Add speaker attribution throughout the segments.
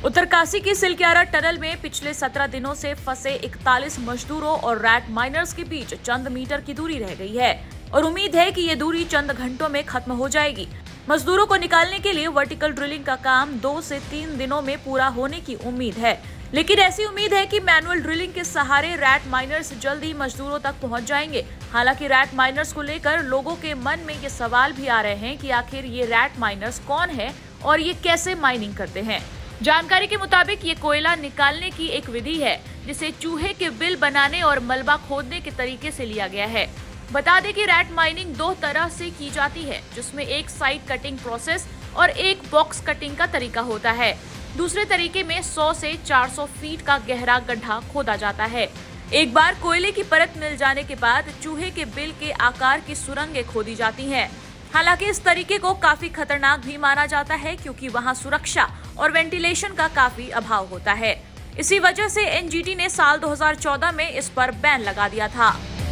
Speaker 1: उत्तरकाशी की सिलक्यारा टनल में पिछले 17 दिनों से फंसे 41 मजदूरों और रैट माइनर्स के बीच चंद मीटर की दूरी रह गई है और उम्मीद है कि ये दूरी चंद घंटों में खत्म हो जाएगी। मजदूरों को निकालने के लिए वर्टिकल ड्रिलिंग का काम 2 से 3 दिनों में पूरा होने की उम्मीद है, लेकिन ऐसी उम्मीद है कि मैनुअल ड्रिलिंग के सहारे रैट माइनर्स जल्द ही मजदूरों तक पहुंच जाएंगे। हालांकि रैट माइनर्स को लेकर लोगों के मन में ये सवाल भी आ रहे हैं कि आखिर ये रैट माइनर्स कौन है और ये कैसे माइनिंग करते हैं। जानकारी के मुताबिक ये कोयला निकालने की एक विधि है जिसे चूहे के बिल बनाने और मलबा खोदने के तरीके से लिया गया है। बता दें कि रैट माइनिंग 2 तरह से की जाती है, जिसमें एक साइड कटिंग प्रोसेस और एक बॉक्स कटिंग का तरीका होता है। दूसरे तरीके में 100 से 400 फीट का गहरा गड्ढा खोदा जाता है। एक बार कोयले की परत मिल जाने के बाद चूहे के बिल के आकार की सुरंगें खोदी जाती हैं। हालांकि इस तरीके को काफी खतरनाक भी माना जाता है क्योंकि वहां सुरक्षा और वेंटिलेशन का काफी अभाव होता है। इसी वजह से एनजीटी ने साल 2014 में इस पर बैन लगा दिया था।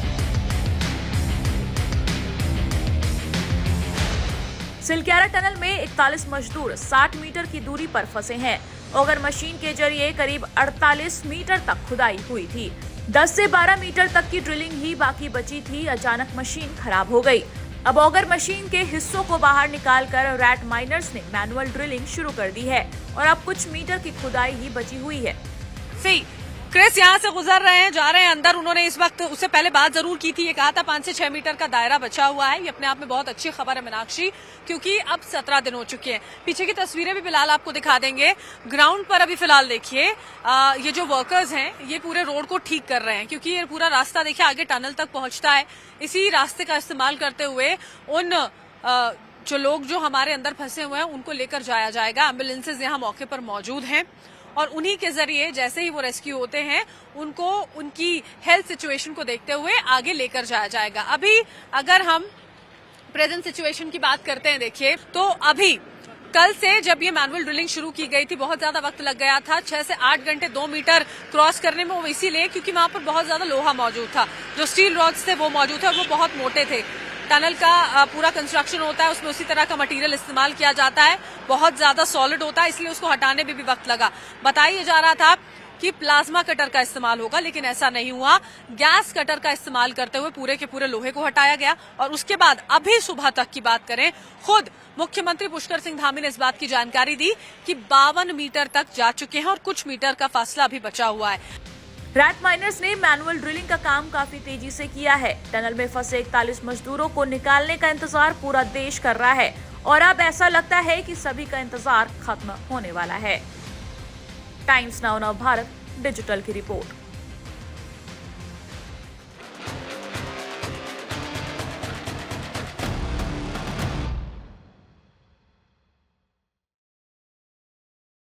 Speaker 1: सिलक्यारा टनल में 41 मजदूर 60 मीटर की दूरी पर फंसे हैं। ऑगर मशीन के जरिए करीब 48 मीटर तक खुदाई हुई थी। 10 से 12 मीटर तक की ड्रिलिंग ही बाकी बची थी। अचानक मशीन खराब हो गई। अब ऑगर मशीन के हिस्सों को बाहर निकालकर रैट माइनर्स ने मैनुअल ड्रिलिंग शुरू कर दी है और अब कुछ मीटर की खुदाई ही बची हुई है।
Speaker 2: सही क्रिस यहाँ से गुजर रहे हैं, जा रहे हैं अंदर। उन्होंने इस वक्त उससे पहले बात जरूर की थी, ये कहा था 5 से 6 मीटर का दायरा बचा हुआ है। ये अपने आप में बहुत अच्छी खबर है मीनाक्षी, क्योंकि अब 17 दिन हो चुके हैं। पीछे की तस्वीरें भी फिलहाल आपको दिखा देंगे। ग्राउंड पर अभी फिलहाल देखिए ये जो वर्कर्स हैं ये पूरे रोड को ठीक कर रहे हैं, क्योंकि ये पूरा रास्ता देखिए आगे टनल तक पहुंचता है। इसी रास्ते का इस्तेमाल करते हुए उन जो लोग जो हमारे अंदर फंसे हुए हैं उनको लेकर जाया जाएगा। एम्बुलेंसेज यहाँ मौके पर मौजूद हैं और उन्हीं के जरिए जैसे ही वो रेस्क्यू होते हैं उनको उनकी हेल्थ सिचुएशन को देखते हुए आगे लेकर जाया जाएगा। अभी अगर हम प्रेजेंट सिचुएशन की बात करते हैं देखिए, तो अभी कल से जब ये मैनुअल ड्रिलिंग शुरू की गई थी बहुत ज्यादा वक्त लग गया था। 6 से 8 घंटे 2 मीटर क्रॉस करने में, वो इसीलिए क्योंकि वहां पर बहुत ज्यादा लोहा मौजूद था। जो स्टील रॉड्स थे वो मौजूद थे और वो बहुत मोटे थे। टनल का पूरा कंस्ट्रक्शन होता है, उसमें उसी तरह का मटेरियल इस्तेमाल किया जाता है, बहुत ज्यादा सॉलिड होता है, इसलिए उसको हटाने में भी वक्त लगा। बताया जा रहा था कि प्लाज्मा कटर का इस्तेमाल होगा, लेकिन ऐसा नहीं हुआ। गैस कटर का इस्तेमाल करते हुए पूरे के पूरे लोहे को हटाया गया और उसके बाद अभी सुबह तक की बात करें, खुद मुख्यमंत्री पुष्कर सिंह धामी ने इस बात की जानकारी दी कि 52 मीटर तक जा चुके हैं और कुछ मीटर का फासला अभी बचा हुआ है।
Speaker 1: रैट माइनर्स ने मैनुअल ड्रिलिंग का काम काफी तेजी से किया है। टनल में फंसे 41 मजदूरों को निकालने का इंतजार पूरा देश कर रहा है और अब ऐसा लगता है कि सभी का इंतजार खत्म होने वाला है। टाइम्स नाउ भारत डिजिटल की रिपोर्ट।